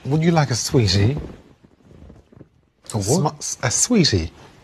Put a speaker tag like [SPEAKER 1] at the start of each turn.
[SPEAKER 1] Would you like a sweetie?
[SPEAKER 2] A what?
[SPEAKER 1] A sweetie.